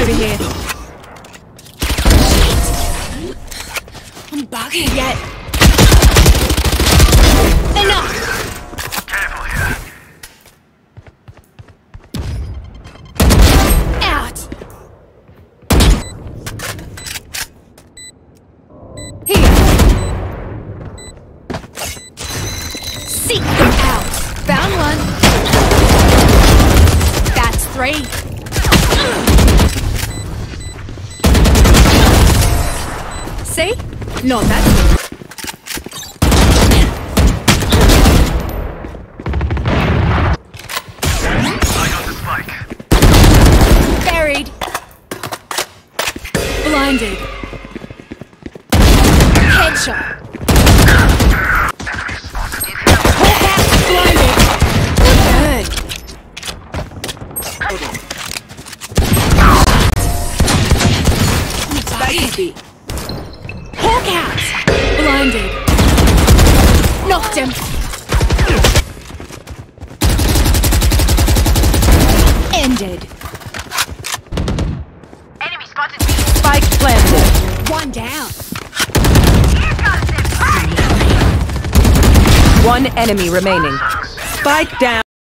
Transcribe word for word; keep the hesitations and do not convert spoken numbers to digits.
over here. I'm bugging yet. Enough! Careful here. Out! Here! Seek them out! Found one! That's three! See? Not that good. Buried. Blinded. Headshot. Hawk out. Blinded. Good. Baby. Hawk out. Blinded. Knocked him. Ended. Enemy spotted. Spike planted. One down. Here comes the party. One enemy remaining. Spike down.